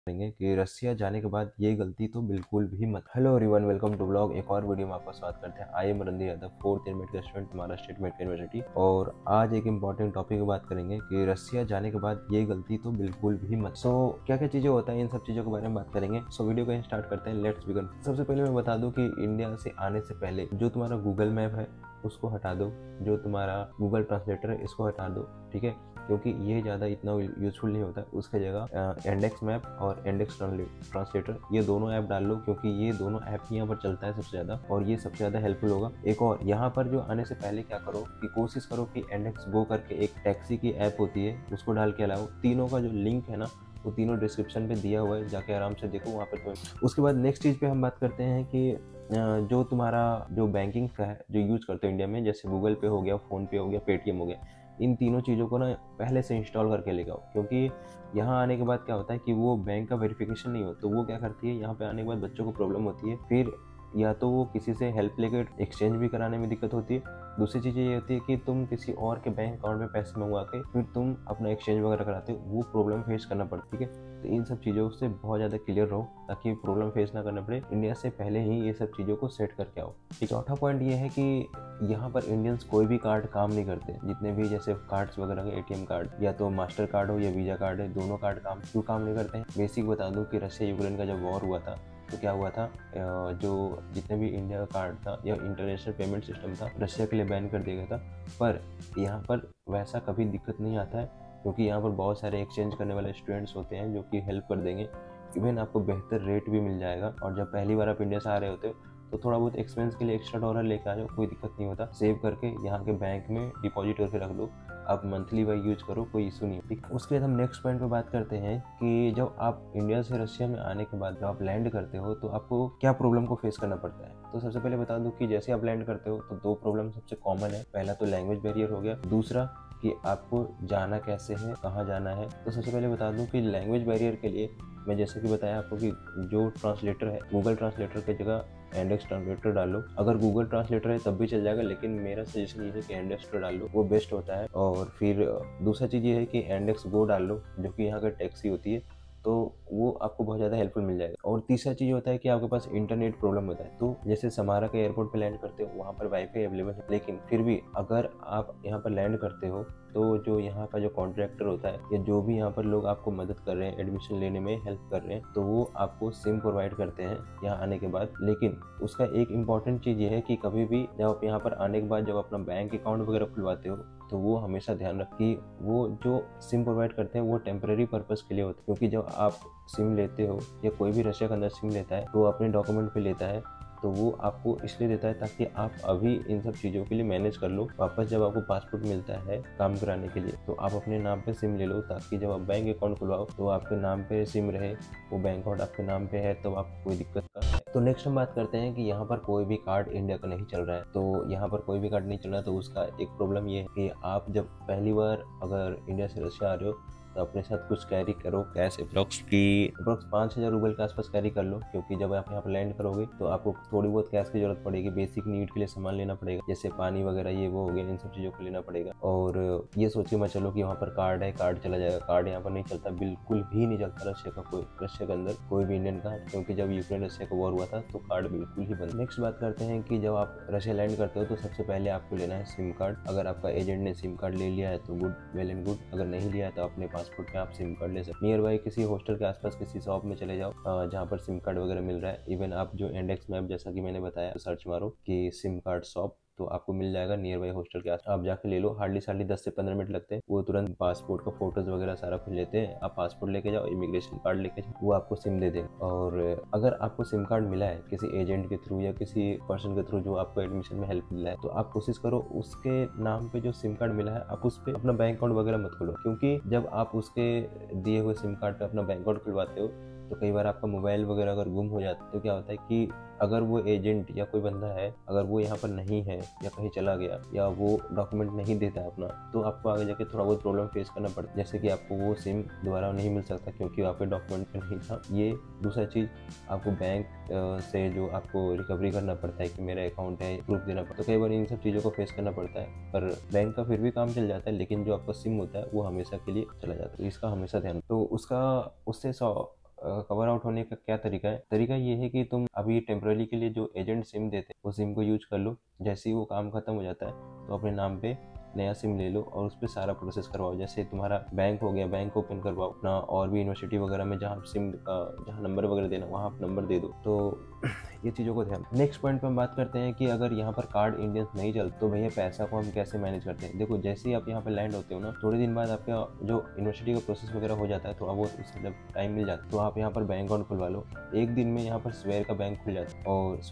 करेंगे कि रसिया जाने के बाद ये गलती तो बिल्कुल भी मत। Hello everyone, welcome to blog. एक और वीडियो में आपका स्वागत करते हैं। I am Randhir Yadav, 4th year medical student, Maharashtra state medical university. और आज एक इंपॉर्टेंट टॉपिक की बात करेंगे कि रसिया जाने के बाद ये गलती तो बिल्कुल भी मत। क्या क्या चीजें होता है, इन सब चीजों के बारे में बात करेंगे। वीडियो को स्टार्ट करते हैं। Let's begin. सबसे पहले मैं बता दूं कि इंडिया से आने से पहले जो तुम्हारा गूगल मैप है उसको हटा दो, जो तुम्हारा गूगल ट्रांसलेटर है इसको हटा दो, ठीक है, क्योंकि ये ज़्यादा इतना यूजफुल नहीं होता। उसके जगह इंडेक्स मैप और इंडेक्स ट्रांसलेटर ये दोनों ऐप डाल लो, क्योंकि ये दोनों ऐप ही यहाँ पर चलता है सबसे ज़्यादा, और ये सबसे ज़्यादा हेल्पफुल होगा। एक और यहाँ पर जो आने से पहले क्या करो कि कोशिश करो कि इंडेक्स गो करके एक टैक्सी की ऐप होती है उसको डाल के लाओ। तीनों का जो लिंक है ना वो तीनों डिस्क्रिप्शन पे दिया हुआ है, जाके आराम से देखो वहाँ पे। उसके बाद नेक्स्ट चीज़ पे हम बात करते हैं कि जो तुम्हारा जो बैंकिंग का है जो यूज करते हो इंडिया में, जैसे गूगल पे हो गया, फ़ोन पे हो गया, पेटीएम हो गया, इन तीनों चीज़ों को ना पहले से इंस्टॉल करके ले जाओ। क्योंकि यहाँ आने के बाद क्या होता है कि वो बैंक का वेरिफिकेशन नहीं हो, तो वो क्या करती है, यहाँ पे आने के बाद बच्चों को प्रॉब्लम होती है। फिर या तो वो किसी से हेल्प लेकर एक्सचेंज भी कराने में दिक्कत होती है। दूसरी चीज़ ये होती है कि तुम किसी और के बैंक अकाउंट में पैसे मंगवा के फिर तुम अपना एक्सचेंज वगैरह कराते हो, वो प्रॉब्लम फेस करना पड़ता है, ठीक है। तो इन सब चीज़ों से बहुत ज़्यादा क्लियर रहो ताकि प्रॉब्लम फेस ना करना पड़े। इंडिया से पहले ही ये सब चीज़ों को सेट करके आओ। चौथा पॉइंट ये है कि यहाँ पर इंडियंस कोई भी कार्ड काम नहीं करते। जितने भी जैसे कार्ड्स वगैरह के एटीएम कार्ड या तो मास्टर कार्ड हो या वीज़ा कार्ड है, दोनों कार्ड काम नहीं करते हैं। बेसिक बता दूँ कि रशिया यूक्रेन का जब वॉर हुआ था तो क्या हुआ था, जो जितने भी इंडिया का कार्ड था या इंटरनेशनल पेमेंट सिस्टम था रशिया के लिए बैन कर दिया गया था। पर यहाँ पर वैसा कभी दिक्कत नहीं आता है, क्योंकि यहाँ पर बहुत सारे एक्सचेंज करने वाले स्टूडेंट्स होते हैं जो कि हेल्प कर देंगे। इवन आपको बेहतर रेट भी मिल जाएगा। और जब पहली बार आप इंडिया से आ रहे होते हो तो थोड़ा बहुत एक्सपेंस के लिए एक्स्ट्रा डॉलर लेके आ जाओ, कोई दिक्कत नहीं होता। सेव करके यहाँ के बैंक में डिपॉजिट करके रख दो, आप मंथली वाई यूज करो, कोई इशू नहीं है, ठीक। उसके बाद हम नेक्स्ट पॉइंट पे बात करते हैं कि जब आप इंडिया से रशिया में आने के बाद जब आप लैंड करते हो तो आपको क्या प्रॉब्लम को फेस करना पड़ता है। तो सबसे पहले बता दूं कि जैसे आप लैंड करते हो तो दो प्रॉब्लम सबसे कॉमन है। पहला तो लैंग्वेज बैरियर हो गया, दूसरा कि आपको जाना कैसे है, कहाँ जाना है। तो सबसे पहले बता दूं कि लैंग्वेज बैरियर के लिए मैं जैसे कि बताया आपको कि जो ट्रांसलेटर है गूगल ट्रांसलेटर की जगह इंडेक्स ट्रांसलेटर डाल लो। अगर गूगल ट्रांसलेटर है तब भी चल जाएगा, लेकिन मेरा सजेशन ये है कि इंडेक्स डाल लो, वो बेस्ट होता है। और फिर दूसरा चीज़ ये है कि इंडेक्स गो डाल लो, जो कि यहाँ का टैक्सी होती है, तो वो आपको बहुत ज़्यादा हेल्पफुल मिल जाएगा। और तीसरा चीज़ होता है कि आपके पास इंटरनेट प्रॉब्लम होता है। तो जैसे समारा के एयरपोर्ट पे लैंड करते हो वहाँ पर वाईफाई अवेलेबल है, लेकिन फिर भी अगर आप यहाँ पर लैंड करते हो तो जो यहाँ का जो कॉन्ट्रैक्टर होता है या जो भी यहाँ पर लोग आपको मदद कर रहे हैं, एडमिशन लेने में हेल्प कर रहे हैं, तो वो आपको सिम प्रोवाइड करते हैं यहाँ आने के बाद। लेकिन उसका एक इम्पॉर्टेंट चीज़ ये है कि कभी भी जब आप यहाँ पर आने के बाद जब अपना बैंक अकाउंट वगैरह खुलवाते हो तो वो हमेशा ध्यान रख कि वो जो सिम प्रोवाइड करते हैं वो टेम्परेरी पर्पज़ के लिए होता है। क्योंकि जब आप सिम लेते हो या कोई भी रशिया के अंदर सिम लेता है तो अपने डॉक्यूमेंट पे लेता है, तो वो आपको इसलिए देता है ताकि आप अभी इन सब चीज़ों के लिए मैनेज कर लो। वापस जब आपको पासपोर्ट मिलता है काम कराने के लिए तो आप अपने नाम पे सिम ले लो, ताकि जब आप बैंक अकाउंट खुलवाओ तो आपके नाम पे सिम रहे, वो बैंक अकाउंट आपके नाम पे है, तो आपको कोई दिक्कत का है। तो नेक्स्ट हम बात करते हैं कि यहाँ पर कोई भी कार्ड इंडिया का नहीं चल रहा है। तो यहाँ पर कोई भी कार्ड नहीं चल रहा है तो उसका एक प्रॉब्लम ये है कि आप जब पहली बार अगर इंडिया से रशिया आ रहे हो तो अपने साथ कुछ कैरी करो कैश, अप्रोक्स 5,000 रूपये के आसपास कैरी कर लो। क्योंकि जब आप यहाँ पर लैंड करोगे तो आपको थोड़ी बहुत कैश की जरूरत पड़ेगी। बेसिक नीड के लिए सामान लेना पड़ेगा, जैसे पानी वगैरह ये वो हो गया, इन सब चीज़ों को लेना पड़ेगा। और ये सोच के मत चलो कि वहाँ पर कार्ड है, कार्ड चला जाएगा। कार्ड यहाँ पर नहीं चलता, बिल्कुल भी नहीं चलता रशिया के अंदर कोई भी इंडियन कार्ड, क्योंकि जब यूक्रेन रशिया का वॉर हुआ था तो कार्ड बिल्कुल ही बंद। नेक्स्ट बात करते हैं कि जब आप रशिया लैंड करते हो तो सबसे पहले आपको लेना है सिम कार्ड। अगर आपका एजेंट ने सिम कार्ड ले लिया है तो गुड, वेल एंड गुड। अगर नहीं लिया है तो अपने पासपोर्ट पे आप सिम कार्ड ले सकते। नियर बाई किसी हॉस्टल के आसपास किसी शॉप में चले जाओ जहाँ पर सिम कार्ड वगैरह मिल रहा है। इवन आप जो इंडेक्स मैप जैसा कि मैंने बताया सर्च मारो कि सिम कार्ड शॉप, तो आपको मिल जाएगा नियर बाई हॉस्टल के आस। आप जाके ले लो, हार्डली 10 से 15 मिनट लगते हैं। वो तुरंत पासपोर्ट का फोटोज वगैरह सारा कुछ लेते हैं। आप पासपोर्ट लेके जाओ, इमिग्रेशन कार्ड लेके जाओ, वो आपको सिम दे देंगे। और अगर आपको सिम कार्ड मिला है किसी एजेंट के थ्रू या किसी पर्सन के थ्रू जो आपको एडमिशन में हेल्प मिला है, तो आप कोशिश करो उसके नाम पे जो सिम कार्ड मिला है आप उस पर अपना बैंक अकाउंट वगैरह मत खोलो। क्योंकि जब आप उसके दिए हुए सिम कार्ड पे अपना बैंक अकाउंट खुलवाते हो तो कई बार आपका मोबाइल वगैरह अगर गुम हो जाता है तो क्या होता है कि अगर वो एजेंट या कोई बंदा है, अगर वो यहाँ पर नहीं है या कहीं चला गया या वो डॉक्यूमेंट नहीं देता है अपना, तो आपको आगे जाके थोड़ा बहुत प्रॉब्लम फेस करना पड़ता है। जैसे कि आपको वो सिम दोबारा नहीं मिल सकता क्योंकि आपके डॉक्यूमेंट पे नहीं था। ये दूसरा चीज़, आपको बैंक से जो आपको रिकवरी करना पड़ता है कि मेरा अकाउंट है, प्रूफ देना पड़ता है। तो कई बार इन सब चीज़ों को फेस करना पड़ता है, पर बैंक का फिर भी काम चल जाता है, लेकिन जो आपका सिम होता है वो हमेशा के लिए चला जाता है। तो इसका हमेशा ध्यान। तो उससे कवर आउट होने का क्या तरीका है? तरीका ये है कि तुम अभी टेम्पररी के लिए जो एजेंट सिम देते हैं वो सिम को यूज कर लो। जैसे ही वो काम खत्म हो जाता है तो अपने नाम पे नया सिम ले लो और उस पर सारा प्रोसेस करवाओ। जैसे तुम्हारा बैंक हो गया, बैंक ओपन करवाओ अपना, और भी यूनिवर्सिटी वगैरह में जहाँ सिम का जहाँ नंबर वगैरह देना वहाँ आप नंबर दे दो। तो ये चीज़ों को ध्यान। नेक्स्ट पॉइंट पे हम बात करते हैं कि अगर यहाँ पर कार्ड इंडियंस नहीं चलते तो भैया पैसा को हम कैसे मैनेज करते हैं। देखो जैसे ही आप यहाँ पर लैंड होते हो ना, थोड़े दिन बाद आपका जो यूनिवर्सिटी का प्रोसेस वगैरह हो जाता है, थोड़ा बहुत उससे जब टाइम मिल जाता है तो आप यहाँ पर बैंक अकाउंट खुलवा लो। एक दिन में यहाँ पर स्वेयर का बैंक खुल जाता है और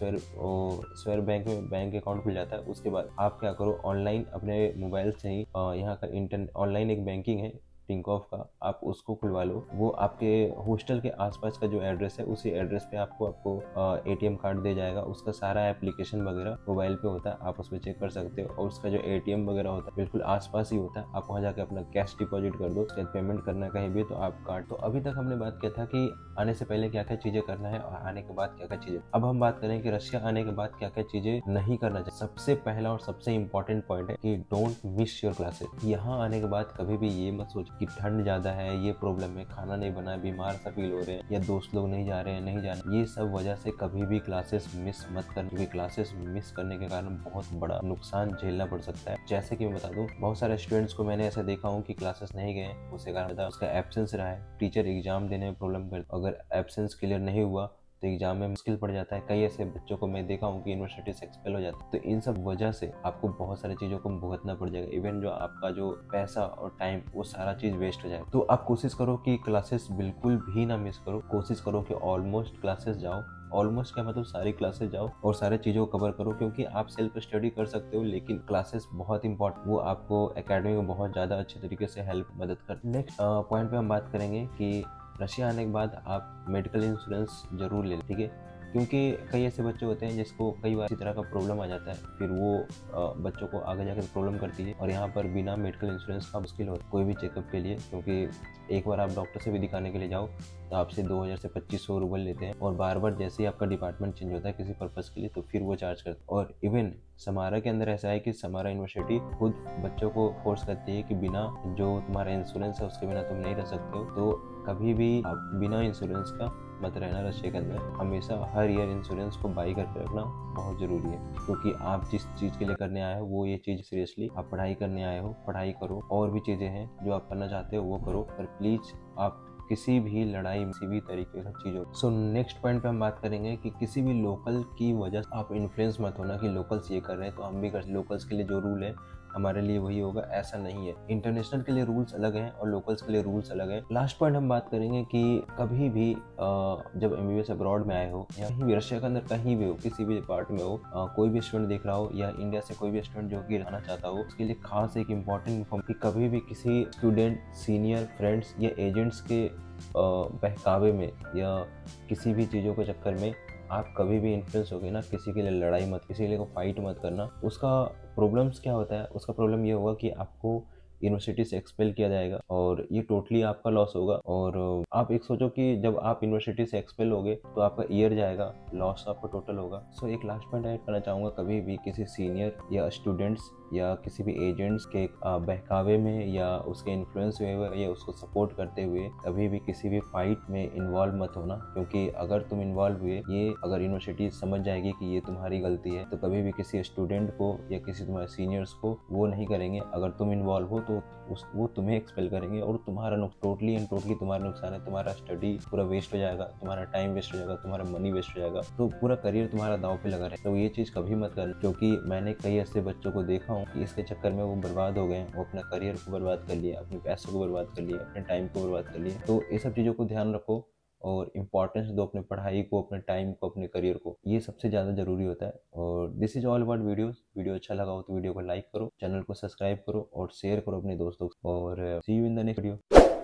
स्वेयर बैंक में बैंक अकाउंट खुल जाता है। उसके बाद आप क्या करो, ऑनलाइन अपने मोबाइल से ही यहाँ का इंटरनेट ऑनलाइन एक बैंकिंग है टिंकॉफ का, आप उसको खुलवा लो। वो आपके हॉस्टल के आसपास का जो एड्रेस है उसी एड्रेस पे आपको एटीएम कार्ड दे जाएगा। उसका सारा एप्लीकेशन वगैरह मोबाइल पे होता है, आप उस पर चेक कर सकते हो। और उसका जो एटीएम वगैरह होता है बिल्कुल आसपास ही होता है, आप वहाँ जाके अपना कैश डिपॉजिट कर दो। उसके बाद पेमेंट करना कहीं भी तो आप कार्ड। तो अभी तक हमने बात किया था कि आने से पहले क्या क्या चीजें करना है और आने के बाद क्या क्या चीजें। अब हम बात करें कि रशिया आने के बाद क्या क्या चीजें नहीं करना चाहिए। सबसे पहला और सबसे इम्पोर्टेंट पॉइंट है कि डोंट मिस योर क्लासेस। यहाँ आने के बाद कभी भी ये मत सोच कि ठंड ज्यादा है, ये प्रॉब्लम है, खाना नहीं बना है, बीमार सा फील हो रहे हैं, या दोस्त लोग नहीं जा रहे हैं, नहीं जाना, ये सब वजह से कभी भी क्लासेस मिस मत कर, क्योंकि क्लासेस मिस करने के कारण बहुत बड़ा नुकसान झेलना पड़ सकता है। जैसे कि मैं बता दूं, बहुत सारे स्टूडेंट्स को मैंने ऐसा देखा हूँ कि क्लासेस नहीं गए, उसके कारण उसका एब्सेंस रहा है। टीचर एग्जाम देने में प्रॉब्लम कर, अगर एब्सेंस क्लियर नहीं हुआ तो एग्जाम में मुश्किल पड़ जाता है। कई ऐसे बच्चों को मैं देखा हूँ कि यूनिवर्सिटी से एक्सपेल हो जाता है। तो इन सब वजह से आपको बहुत सारी चीज़ों को भुगतना पड़ जाएगा। इवन जो आपका जो पैसा और टाइम वो सारा चीज़ वेस्ट हो जाएगा। तो आप कोशिश करो कि क्लासेस बिल्कुल भी ना मिस करो। कोशिश करो कि ऑलमोस्ट क्लासेस जाओ। ऑलमोस्ट क्या मतलब सारी क्लासेस जाओ और सारे चीज़ों को कवर करो, क्योंकि आप सेल्फ स्टडी कर सकते हो लेकिन क्लासेस बहुत इंपॉर्टेंट, वो आपको एकेडमी में बहुत ज़्यादा अच्छे तरीके से हेल्प मदद कर। नेक्स्ट पॉइंट पे हम बात करेंगे कि रशिया आने के बाद आप मेडिकल इंश्योरेंस जरूर ले लें, ठीक है? क्योंकि कई ऐसे बच्चे होते हैं जिसको कई बार इसी तरह का प्रॉब्लम आ जाता है, फिर वो बच्चों को आगे जाकर प्रॉब्लम करती है। और यहाँ पर बिना मेडिकल इंश्योरेंस का मुश्किल होता है कोई भी चेकअप के लिए, क्योंकि एक बार आप डॉक्टर से भी दिखाने के लिए जाओ तो आपसे 2000 से 2500 रूबल लेते हैं, और बार बार जैसे ही आपका डिपार्टमेंट चेंज होता है किसी पर्पज़ के लिए तो फिर वो चार्ज करते हैं। और इवन समारा के अंदर ऐसा है कि समारा यूनिवर्सिटी खुद बच्चों को फोर्स करती है कि बिना जो तुम्हारा इंश्योरेंस है उसके बिना तुम नहीं रह सकते हो। तो कभी भी आप बिना इंश्योरेंस का मत रहना रशिया के अंदर। हमेशा हर ईयर इंश्योरेंस को बाई करके रखना बहुत ज़रूरी है, क्योंकि आप जिस चीज़ के लिए करने आए हो वो ये चीज़ सीरियसली, आप पढ़ाई करने आए हो, पढ़ाई करो। और भी चीज़ें हैं जो आप करना चाहते हो वो करो, पर प्लीज़ आप किसी भी लड़ाई किसी भी तरीके का चीज़ हो। सो नेक्स्ट पॉइंट पे हम बात करेंगे कि किसी भी लोकल की वजह से आप इन्फ्लुएंस मत होना कि लोकल्स ये कर रहे हैं तो हम भी कर। लोकल्स के लिए जो रूल है हमारे लिए वही होगा, ऐसा नहीं है। इंटरनेशनल के लिए रूल्स अलग हैं और लोकल्स के लिए रूल्स अलग हैं। लास्ट पॉइंट हम बात करेंगे कि कभी भी जब MBBS अब्रॉड में आए हो या कहीं भी रशिया के अंदर कहीं भी हो, किसी भी पार्ट में हो, कोई भी स्टूडेंट देख रहा हो या इंडिया से कोई भी स्टूडेंट जो कि रहना चाहता हो, उसके लिए खास एक इम्पॉर्टेंट इन्फॉर्म कि कभी भी किसी स्टूडेंट, सीनियर, फ्रेंड्स या एजेंट्स के बहकावे में या किसी भी चीज़ों के चक्कर में आप कभी भी इन्फ्लुएंस हो गए ना, किसी के लिए लड़ाई मत, किसी के लिए फाइट मत करना। उसका प्रॉब्लम्स क्या होता है, उसका प्रॉब्लम ये होगा कि आपको यूनिवर्सिटी से एक्सपेल किया जाएगा और ये टोटली आपका लॉस होगा। और आप एक सोचो कि जब आप यूनिवर्सिटी से एक्सपेल होगे तो आपका ईयर जाएगा, लॉस आपका टोटल होगा। सो एक लास्ट पॉइंट ऐड करना चाहूँगा, कभी भी किसी सीनियर या स्टूडेंट्स या किसी भी एजेंट्स के बहकावे में या उसके इन्फ्लुएंस हुए या उसको सपोर्ट करते हुए कभी भी किसी भी फाइट में इन्वॉल्व मत होना, क्योंकि अगर तुम इन्वॉल्व हुए, ये अगर यूनिवर्सिटी समझ जाएगी कि ये तुम्हारी गलती है, तो कभी भी किसी स्टूडेंट को या किसी तुम्हारे सीनियर्स को वो नहीं करेंगे। अगर तुम इन्वॉल्व हो तो वो तुम्हें एक्सपेल करेंगे और तुम्हारा टोटली एंड टोटली तुम्हारा नुकसान है। तुम्हारा स्टडी पूरा वेस्ट हो जाएगा, तुम्हारा टाइम वेस्ट हो जाएगा, तुम्हारा मनी वेस्ट हो जाएगा, तो पूरा करियर तुम्हारा दांव पे लगा रहे। तो ये चीज़ कभी मत करना, क्योंकि मैंने कई ऐसे बच्चों को देखा हूँ कि इसके चक्कर में वो बर्बाद हो गए। वो अपना करियर को बर्बाद कर लिया, अपने पैसों को बर्बाद कर लिया, अपने टाइम को बर्बाद कर लिया। तो ये सब चीज़ों को ध्यान रखो और इम्पोर्टेंस दो अपने पढ़ाई को, अपने टाइम को, अपने करियर को। ये सबसे ज़्यादा ज़रूरी होता है। और this is all about videos. Video अच्छा लगा हो तो वीडियो को लाइक करो, चैनल को सब्सक्राइब करो और शेयर करो अपने दोस्तों को। और see you in the next video.